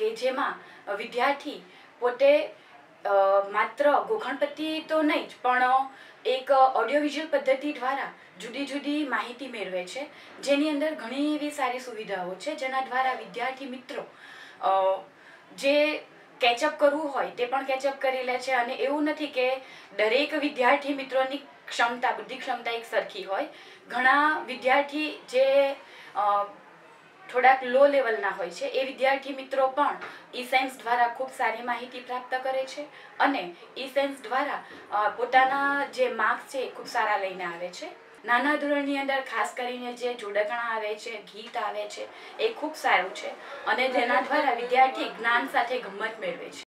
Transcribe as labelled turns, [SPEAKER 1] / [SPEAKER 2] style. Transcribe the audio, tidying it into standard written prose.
[SPEAKER 1] કે જેમાં વિદ્યાર્થી પોતે માત્ર ગોખણપટ્ટી તો નહીં જ પણ એક ઓડિયો વિઝ્યુઅલ પદ્ધતિ દ્વારા જુદી જુદી માહિતી મેળવે છે, જેની અંદર ઘણી એવી સારી સુવિધાઓ છે જેના દ્વારા વિદ્યાર્થી મિત્રો જે કેચઅપ કરવું હોય તે પણ કેચઅપ કરી લે છે. અને એવું નથી કે દરેક વિદ્યાર્થી મિત્રોની બુદ્ધિ ક્ષમતા એક સરખી હોય. ઘણા વિદ્યાર્થી જે થોડાક લો લેવલના હોય છે એ વિદ્યાર્થી મિત્રો પણ ઈ સાયન્સ દ્વારા ખૂબ સારી માહિતી પ્રાપ્ત કરે છે અને ઈ સાયન્સ દ્વારા પોતાના જે માર્ક્સ છે એ ખૂબ સારા લઈને આવે છે. નાના ધોરણની અંદર ખાસ કરીને જે જોડકણા આવે છે, ગીત આવે છે એ ખૂબ સારું છે અને જેના દ્વારા વિદ્યાર્થી જ્ઞાન સાથે ગમ્મત મેળવે છે.